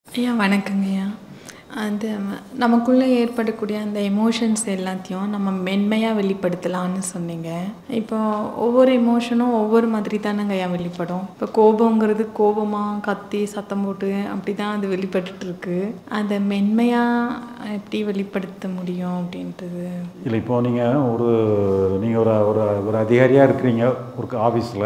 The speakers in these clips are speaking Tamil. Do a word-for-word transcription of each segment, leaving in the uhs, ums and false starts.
ஐயா வணக்கங்கய்யா. அது நமக்குள்ளே ஏற்படக்கூடிய அந்த எமோஷன்ஸ் எல்லாத்தையும் நம்ம மென்மையாக வெளிப்படுத்தலான்னு சொன்னீங்க. இப்போ ஒவ்வொரு எமோஷனும் ஒவ்வொரு மாதிரி தானங்க ஐயா வெளிப்படும். இப்போ கோபங்கிறது கோபமாக கத்தி சத்தம் போட்டு அப்படி தான் அது வெளிப்பட்டுருக்கு. அதை மென்மையாக எப்படி வெளிப்படுத்த முடியும் அப்படின்றது இல்லை. இப்போது நீங்கள் ஒரு நீங்கள் ஒரு ஒரு ஒரு அதிகாரியாக இருக்கிறீங்க ஒரு ஆஃபீஸில்.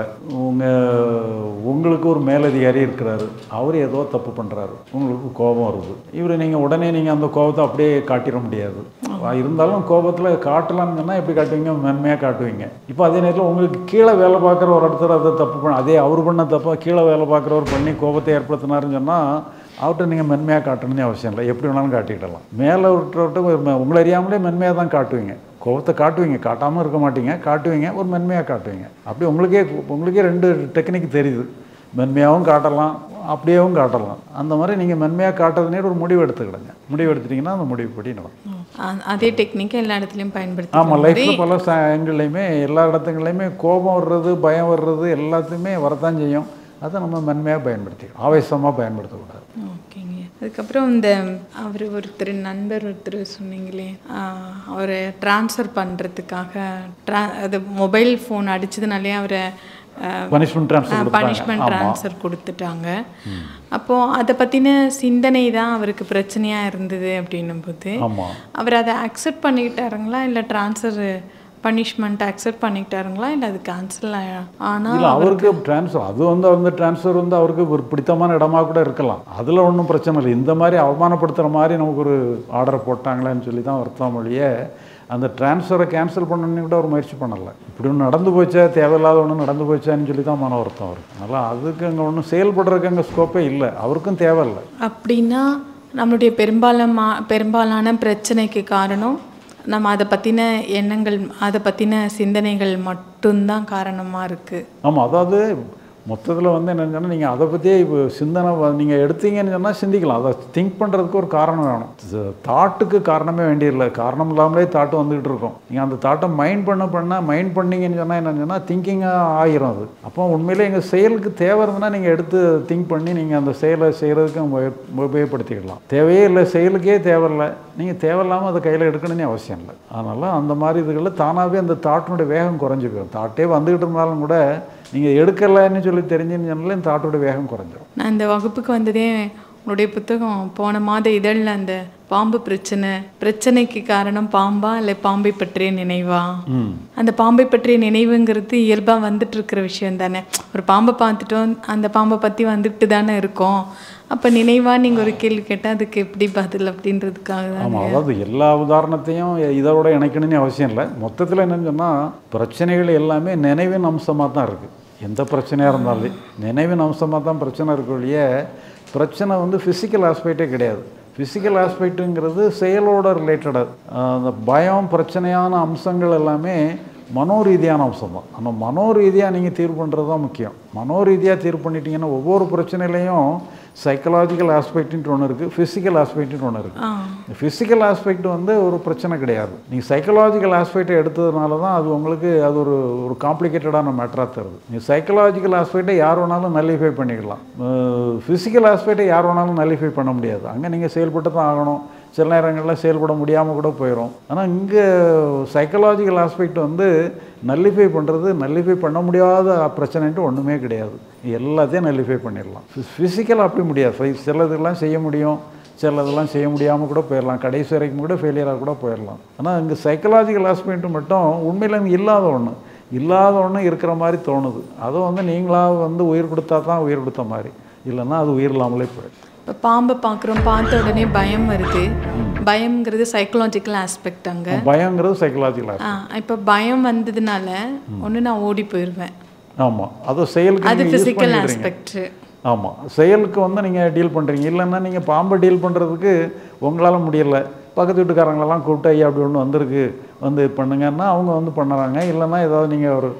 உங்கள் உங்களுக்கு ஒரு மேலதிகாரி இருக்கிறாரு. அவர் ஏதோ தப்பு பண்ணுறாரு, உங்களுக்கு கோபம் வருது. இவர் நீங்கள் உடனே நீங்கள் அந்த கோபத்தை அப்படியே காட்டிட முடியாது. இருந்தாலும் கோபத்தில் காட்டலாம்னு சொன்னால் எப்படி காட்டுவீங்க? மென்மையாக காட்டுவீங்க. இப்போ அதே நேரத்தில் உங்களுக்கு கீழே வேலை பார்க்குற ஒரு இடத்துல அதை தப்பு பண்ண அதே அவர் பண்ண தப்பாக கீழே வேலை பார்க்குறவர் பண்ணி கோபத்தை ஏற்படுத்தினாருன்னு சொன்னால் அவர்கிட்ட நீங்கள் மென்மையாக காட்டணும்னு அவசியம் இல்லை. எப்படி வேணாலும் காட்டிக்கிடலாம். மேலே விட்டுறவிட்டு உங்களை அறியாமலே மென்மையாக தான் காட்டுவீங்க. கோபத்தை காட்டுவீங்க, காட்டாமல் இருக்க மாட்டீங்க, காட்டுவீங்க, ஒரு மென்மையாக காட்டுவீங்க. அப்படி உங்களுக்கே உங்களுக்கே ரெண்டு டெக்னிக் தெரியுது. மென்மையாகவும் காட்டலாம், அப்படியேவும் காட்டலாம். அந்த மாதிரி நீங்கள் மென்மையாக காட்டுறதுனே ஒரு முடிவு எடுத்துக்கிடுங்க. முடிவு எடுத்துட்டிங்கன்னா அந்த முடிவுப்படி நடக்கும். அதே டெக்னிக்கை எல்லா இடத்துலையும் பயன்படுத்தி ஆமாம். லைஃப்பில் பல ச எங்கள்லையுமே எல்லா இடத்துங்களையுமே கோபம் வர்றது, பயம் வர்றது எல்லாத்தையுமே வரத்தான் செய்யும். அதை நம்ம மென்மையாக பயன்படுத்திக்கலாம், ஆவேசமாக பயன்படுத்தக்கூடாது. ஓகேங்க. அதுக்கப்புறம் இந்த அவர் ஒருத்தர் நண்பர் ஒருத்தர் சொன்னீங்களே, அவரை ட்ரான்ஸ்ஃபர் பண்ணுறதுக்காக ட்ரா அது மொபைல் ஃபோன் அடித்ததுனாலே அவரை பனிஷ்மெண்ட் ட்ரான்ஸ்ஃபர் பனிஷ்மெண்ட் ட்ரான்ஸ்ஃபர் கொடுத்துட்டாங்க. அப்போது அதை பற்றின சிந்தனை தான் அவருக்கு பிரச்சனையாக இருந்தது அப்படின்னும் போது அவர் அதை அக்செப்ட் பண்ணிக்கிட்டாருங்களா, இல்லை ட்ரான்ஸ்ஃபர் பனிஷ்மெண்ட் அக்செப்ட் பண்ணிக்கிட்டாருங்களா, இல்லை அது கேன்சல் ஆனால் அவருக்கு ட்ரான்ஸ்ஃபர் அது வந்து அந்த ட்ரான்ஸ்ஃபர் வந்து அவருக்கு ஒரு பிடித்தமான இடமா கூட இருக்கலாம். அதில் ஒன்றும் பிரச்சனை இல்லை. இந்த மாதிரி அவமானப்படுத்துகிற மாதிரி நமக்கு ஒரு ஆர்டரை போட்டாங்களான்னு சொல்லி தான் வருத்தம் மொழியே அந்த ட்ரான்ஸ்ஃபரை கேன்சல் பண்ணணுன்னு கூட ஒரு முயற்சி பண்ணலை. இப்படி ஒன்று நடந்து போச்சா, தேவையில்லாத ஒன்று நடந்து போச்சான்னு சொல்லி தான் மன வருத்தம் வரும். அதனால் அதுக்கு அங்கே ஒன்றும் செயல்படுறதுக்கு அங்கே ஸ்கோப்பே இல்லை, அவருக்கும் தேவையில்லை. அப்படின்னா நம்மளுடைய பெரும்பாலான பெரும்பாலான பிரச்சனைக்கு காரணம் நம்ம அதை பற்றின எண்ணங்கள், அதை பற்றின சிந்தனைகள் மட்டும்தான் காரணமாக இருக்குது. ஆமாம். அதாவது மொத்தத்தில் வந்து என்னென்னு சொன்னால் நீங்கள் அதை பற்றியே இப்போ சிந்தனை நீங்கள் எடுத்தீங்கன்னு சொன்னால் சிந்திக்கலாம். அதை திங்க் பண்ணுறதுக்கு ஒரு காரணம் வேணும். தாட்டுக்கு காரணமே வேண்டியதில்லை. காரணம் இல்லாமலே தாட்டு வந்துக்கிட்டு இருக்கும். நீங்கள் அந்த தாட்டை மைண்ட் பண்ண பண்ணால் மைண்ட் பண்ணிங்கன்னு சொன்னால் என்னென்னு சொன்னால் திங்கிங்காக ஆகிரும் அது. அப்போ உண்மையிலே எங்கள் செயலுக்கு தேவை இருந்ததுன்னா நீங்கள் எடுத்து திங்க் பண்ணி நீங்கள் அந்த செயலை செய்கிறதுக்கு உபயோகப்படுத்திக்கலாம். தேவையே இல்லை, செயலுக்கே தேவையில்லை, நீங்கள் தேவையில்லாமல் அதை கையில் எடுக்கணும்னு அவசியம் இல்லை. அதனால் அந்த மாதிரி இதுகளில் தானாகவே அந்த தாட்டினுடைய வேகம் குறைஞ்சி போயிடும். தாட்டே வந்துக்கிட்டு இருந்தாலும் கூட நீங்கள் எடுக்கலைன்னு சொல்லி தெரிஞ்சுன்னு சொன்னாலும் இந்த தாட்டோட வேகம் குறைஞ்சிடும். நான் இந்த வகுப்புக்கு வந்ததே உங்களுடைய புத்தகம் போன மாத இதழில் அந்த பாம்பு பிரச்சனை, பிரச்சனைக்கு காரணம் பாம்பா இல்லை பாம்பை பற்றிய நினைவா, அந்த பாம்பை பற்றிய நினைவுங்கிறது இயல்பாக வந்துட்டு இருக்கிற விஷயம் தானே. ஒரு பாம்பை பார்த்துட்டோம், அந்த பாம்பை பற்றி வந்துட்டு தானே இருக்கோம். அப்போ நினைவாக நீங்கள் ஒரு கேள்வி கேட்டால் அதுக்கு எப்படி பதில் அப்படின்றதுக்காக தான். ஆமாம். அதாவது எல்லா உதாரணத்தையும் இதோட இணைக்கணும்னு அவசியம் இல்லை. மொத்தத்தில் என்னன்னு சொன்னால் பிரச்சனைகள் எல்லாமே நினைவின் அம்சமாக தான் இருக்குது. எந்த பிரச்சனையாக இருந்தாலும் நினைவின் அம்சமாக தான் பிரச்சனை இருக்கக்கூடிய பிரச்சனை வந்து ஃபிசிக்கல் ஆஸ்பெக்டே கிடையாது. ஃபிசிக்கல் ஆஸ்பெக்ட்டுங்கிறது செயலோட ரிலேட்டடாக. அந்த பயம் பிரச்சனையான அம்சங்கள் எல்லாமே மனோரீதியான அம்சம் தான். ஆனால் மனோரீதியாக நீங்கள் தீர்வு பண்ணுறது தான் முக்கியம். மனோரீதியாக தீர்வு பண்ணிட்டீங்கன்னா ஒவ்வொரு பிரச்சனையிலையும் சைக்கலாஜிக்கல் ஆஸ்பெக்ட்ன்ட்டு ஒன்று இருக்குது, ஃபிசிக்கல் ஆஸ்பெக்ட்ன்ட்டு ஒன்று இருக்குது. ஃபிசிக்கல் ஆஸ்பெக்ட் வந்து ஒரு பிரச்சனை கிடையாது. நீங்கள் சைக்கலாஜிக்கல் ஆஸ்பெக்டை எடுத்ததுனால தான் அது உங்களுக்கு அது ஒரு ஒரு காம்ப்ளிகேட்டடான மேட்டராக தருது. நீங்கள் சைக்கலாஜிக்கல் ஆஸ்பெக்டை யார் வேணாலும் நல்லிஃபை பண்ணிக்கலாம். ஃபிசிக்கல் ஆஸ்பெக்டை யார் வேணாலும் நல்லிஃபை பண்ண முடியாது. அங்கே நீங்கள் செயல்பட்டு தான் ஆகணும். சில நேரங்களில் செயல்பட முடியாமல் கூட போயிடும். ஆனால் இங்கே சைக்கலாஜிக்கல் ஆஸ்பெக்ட் வந்து நல்லிஃபை பண்ணுறது, நல்லிஃபை பண்ண முடியாத பிரச்சனைன்ட்டு ஒன்றுமே கிடையாது. எல்லாத்தையும் நல்லிஃபை பண்ணிடலாம். ஃபிசிக்கல் அப்படி முடியாது. சிலதெல்லாம் செய்ய முடியும், சிலதெல்லாம் செய்ய முடியாமல் கூட போயிடலாம். கடைசி வரைக்கும் கூட ஃபெயிலியராக கூட போயிடலாம். ஆனால் இங்கே சைக்கலாஜிக்கல் ஆஸ்பெக்ட் மட்டும் உண்மையில் இங்கே இல்லாத ஒன்று இல்லாத ஒன்று இருக்கிற மாதிரி தோணுது. அதை வந்து நீங்களாக வந்து உயிர் கொடுத்தா தான் உயிர் கொடுத்த மாதிரி, இல்லைன்னா அது உயிர் இல்லாமலே போயிடும். இப்போ பாம்பை பார்க்குறோம், பார்த்த உடனே பயம் வருது. பயம்ங்கிறது சைக்கலாஜிக்கல் ஆஸ்பெக்ட். அங்கே பயங்கிறது சைக்கலாஜிக்கல் ஆஸ்பெக்ட். இப்போ பயம் வந்ததுனால ஒன்று நான் ஓடி போயிடுவேன். ஆமாம். அது செயலுக்கு அது ஃபிசிக்கல் ஆஸ்பெக்ட். ஆமாம். செயலுக்கு வந்து நீங்கள் டீல் பண்ணுறீங்க. இல்லைன்னா நீங்கள் பாம்பை டீல் பண்ணுறதுக்கு உங்களால் முடியலை, பக்கத்து வீட்டுக்காரங்களெல்லாம் கூப்பிட்டு ஐயா அப்படி ஒன்று வந்திருக்கு வந்து பண்ணுங்கன்னா அவங்க வந்து பண்ணுறாங்க. இல்லைன்னா ஏதாவது நீங்கள் ஒரு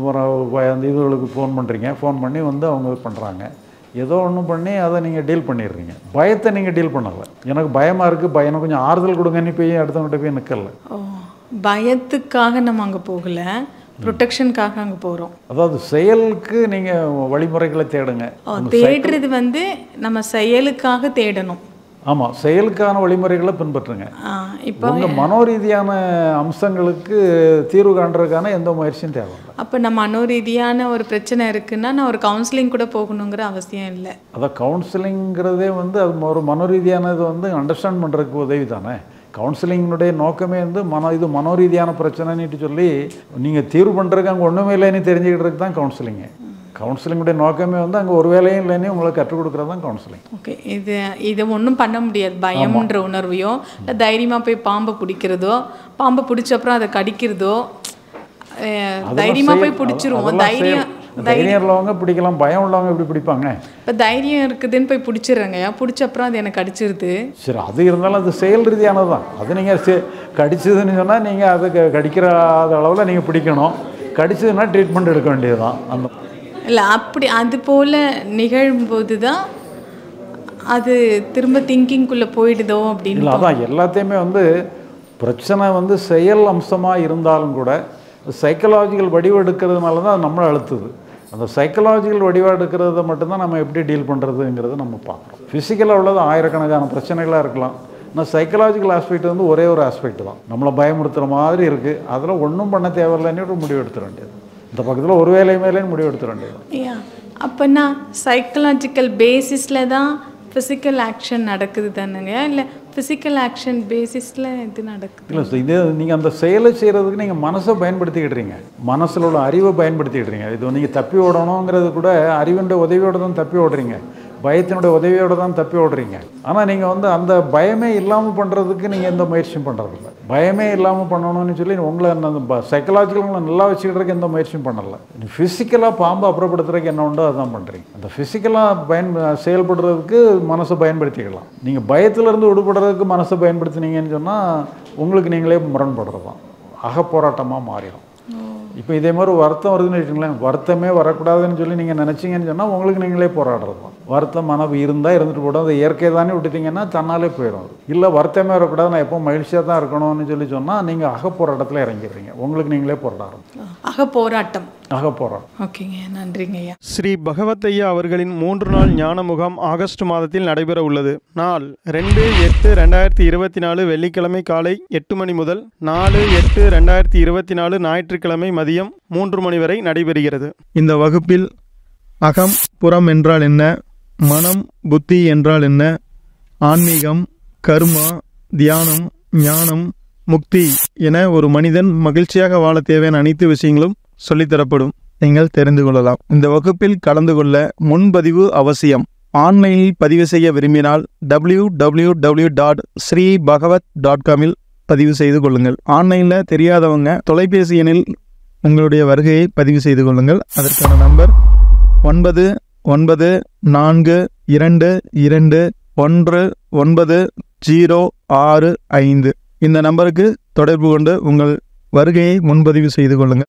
அந்த இதுகளுக்கு ஃபோன் பண்ணுறீங்க, ஃபோன் பண்ணி வந்து அவங்க பண்ணுறாங்க. ஏதோ ஒன்று பண்ணி அதை நீங்கள் டீல் பண்ணிடுறீங்க. பயத்தை நீங்கள் டீல் பண்ணலை. எனக்கு பயமாக இருக்குது, பையனை கொஞ்சம் ஆறுதல் கொடுங்கன்னு போய் அடுத்தவங்ககிட்ட போய் நிற்கல. பயத்துக்காக நம்ம அங்கே போகலை, ப்ரொடெக்ஷனுக்காக அங்கே போகிறோம். அதாவது செயலுக்கு நீங்கள் வழிமுறைகளை தேடுங்க. தேடுறது வந்து நம்ம செயலுக்காக தேடணும். ஆமாம், செயலுக்கான வழிமுறைகளை பின்பற்றுங்க. இப்போ உங்கள் மனோரீதியான அம்சங்களுக்கு தீர்வு காண்றதுக்கான எந்த முயற்சியும் தேவையில்லை. அப்போ நம்ம மனோரீதியான ஒரு பிரச்சனை இருக்குன்னா நான் ஒரு கவுன்சிலிங் கூட போகணுங்கிற அவசியம் இல்லை. அதான் கவுன்சிலிங்கிறதே வந்து அது ஒரு மனோரீதியானது வந்து அண்டர்ஸ்டாண்ட் பண்ணுறதுக்கு உதவி தானே. கவுன்சிலிங்கினுடைய நோக்கமே வந்து மனோ இது மனோரீதியான பிரச்சனைன்னுட்டு சொல்லி நீங்கள் தீர்வு பண்ணுறதுக்கு அங்கே ஒன்றுமே இல்லைன்னு தெரிஞ்சுக்கிட்டதுக்கு தான் கவுன்சிலிங்கு. கவுன்சிலிங்குடைய நோக்கமே வந்து அங்கே ஒரு வேலையும் இல்லைன்னு உங்களுக்கு கற்றுக் கொடுக்குறது தான் கவுன்சிலிங். ஓகே, இது இதை ஒன்றும் பண்ண முடியாது. பயம்ன்ற உணர்வையோ இல்லை தைரியமாக போய் பாம்பை பிடிக்கிறதோ, பாம்பை பிடிச்ச அப்புறம் அதை கடிக்கிறதோ, தைரியமாக போய் பிடிச்சிருவோம். தைரியம் தைரியம் உள்ளவங்க பிடிக்கலாம், பயம் உள்ளவங்க எப்படி பிடிப்பாங்க? இப்போ தைரியம் இருக்குதுன்னு போய் பிடிச்சிடுறாங்க, பிடிச்ச அப்புறம் அது எனக்கு கடிச்சிருது. சரி, அது இருந்தாலும் அது செயல் ரீதியானது தான். அது நீங்கள் சே கடிச்சதுன்னு சொன்னால் நீங்கள் அது கடிக்கிற அளவில் நீங்கள் பிடிக்கணும். கடிச்சதுன்னா ட்ரீட்மெண்ட் எடுக்க வேண்டியது தான். அந்த இல்லை அப்படி அது போல் நிகழும்போது தான் அது திரும்ப திங்கிங்குள்ளே போயிடுதோ அப்படின்னு. இல்லை, அதான் எல்லாத்தையுமே வந்து பிரச்சனை வந்து செயல் அம்சமாக இருந்தாலும் கூட சைக்கலாஜிக்கல் வடிவெடுக்கிறதுனால தான் நம்மளை அழுத்துது. அந்த சைக்கலாஜிக்கல் வடிவெடுக்கிறத மட்டும்தான் நம்ம எப்படி டீல் பண்ணுறதுங்கிறத நம்ம பார்க்குறோம். ஃபிசிக்கலாக உள்ளது ஆயிரக்கணக்கான பிரச்சனைகளாக இருக்கலாம். ஆனால் சைக்கலாஜிக்கல் ஆஸ்பெக்ட் வந்து ஒரே ஒரு ஆஸ்பெக்ட் தான். நம்மளை பயமுறுத்துகிற மாதிரி இருக்குது, அதில் ஒன்றும் பண்ண தேவையில்லைன்னு ஒரு முடிவு எடுத்துட வேண்டியது. இந்த பக்கத்தில் ஒரு வேலை மேலேன்னு முடிவு எடுத்துட வேண்டியது. ஐயா, அப்போனா சைக்கலாஜிக்கல் பேசிஸில் தான் ஃபிசிக்கல் ஆக்ஷன் நடக்குது தானுங்க, இல்லை ஃபிசிக்கல் ஆக்ஷன் பேசிஸில் இது நடக்குது? இல்லை, இது நீங்கள் அந்த செயலை செய்கிறதுக்கு நீங்கள் மனசை பயன்படுத்திக்கிட்டுறீங்க, மனசில் உள்ள அறிவை பயன்படுத்திக்கிட்டுறீங்க. இது நீங்கள் தப்பி ஓடணுங்கிறது கூட அறிவின்ற உதவியோடு தான் தப்பி ஓடுறீங்க, பயத்தினுடைய உதவியோடு தான் தப்பி ஓடுறீங்க. ஆனால் நீங்கள் வந்து அந்த பயமே இல்லாமல் பண்ணுறதுக்கு நீங்கள் எந்த முயற்சியும் பண்ணுறதில்ல. பயமே இல்லாமல் பண்ணணும்னு சொல்லி உங்களை அந்த சைக்கலாஜிக்கலாக நல்லா வச்சுக்கிறதுக்கு எந்த முயற்சியும் பண்ணலை. ஃபிசிக்கலாக பாம்பை அப்புறப்படுத்துறதுக்கு என்ன உண்டோ அதுதான் பண்ணுறீங்க. அந்த ஃபிசிக்கலாக பயன் செயல்படுறதுக்கு மனசை பயன்படுத்திக்கலாம். நீங்கள் பயத்திலேருந்து விடுபடுறதுக்கு மனசை பயன்படுத்தினீங்கன்னு சொன்னால் உங்களுக்கு நீங்களே முரண்படுறது தான், அகப்போராட்டமாக மாறிடும். இப்போ இதே மாதிரி வருத்தம் வருதுன்னு வச்சுங்களேன், வருத்தமே வரக்கூடாதுன்னு சொல்லி நீங்கள் நினச்சிங்கன்னு சொன்னால் உங்களுக்கு நீங்களே போராடுறது தான். வருத்தம் மனது இருந்தால் இருந்துட்டு போடும், அது இயற்கை தானே விட்டுட்டிங்கன்னா தன்னாலே போயிடும். இல்லை வருத்தமே வரக்கூடாது, நான் எப்போ மகிழ்ச்சியாக தான் இருக்கணும்னு சொல்லி சொன்னால் நீங்கள் அகப்போராட்டத்தில் இறங்கிடுறீங்க, உங்களுக்கு நீங்களே போராடுறோம். அகப்போராட்டம் அகப்போராட்டம். ஓகேங்க, நன்றிங்க ஐயா. ஸ்ரீ பகவத் ஐயா அவர்களின் மூன்று நாள் ஞான முகாம் ஆகஸ்ட் மாதத்தில் நடைபெற உள்ளது. நாள் ரெண்டு எட்டு ரெண்டாயிரத்தி இருபத்தி நாலு வெள்ளிக்கிழமை காலை எட்டு மணி முதல் நாலு எட்டு ரெண்டாயிரத்தி இருபத்தி நாலு ஞாயிற்றுக்கிழமை மதியம் மூன்று மணி வரை நடைபெறுகிறது. இந்த வகுப்பில் அகம் புறம் என்றால் என்ன, மனம் புத்தி என்றால் என்ன, ஆன்மீகம், கர்மா, தியானம், ஞானம், முக்தி என ஒரு மனிதன் மகிழ்ச்சியாக வாழ தேவையான அனைத்து விஷயங்களும் சொல்லித்தரப்படும். நீங்கள் தெரிந்து கொள்ளலாம். இந்த வகுப்பில் கலந்து கொள்ள முன்பதிவு அவசியம். ஆன்லைனில் பதிவு செய்ய விரும்பினால் W W W dot Sri Bhagavat dot காமில் பதிவு செய்து கொள்ளுங்கள். ஆன்லைனில் தெரியாதவங்க தொலைபேசி எண்ணில் உங்களுடைய வருகையை பதிவு செய்து கொள்ளுங்கள். அதற்கான நம்பர் ஒன்பது ஒன்பது நான்கு இரண்டு இரண்டு ஒன்று ஒன்பது ஜீரோ ஆறு ஐந்து. இந்த நம்பருக்கு தொடர்பு கொண்டு உங்கள் வருகையை முன்பதிவு செய்து கொள்ளுங்கள்.